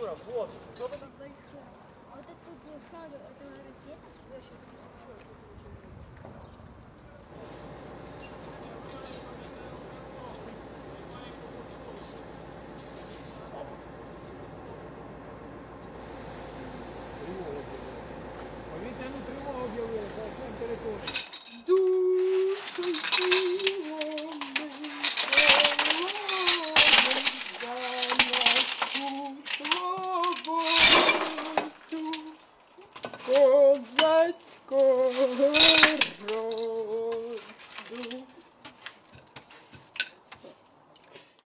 Юра, вот. Что вы там? А вот это тут не шарю, это ракета? Я сейчас Повітряну тривогу об'явили, по всім території. Душу силами полону за нашу свободу козацького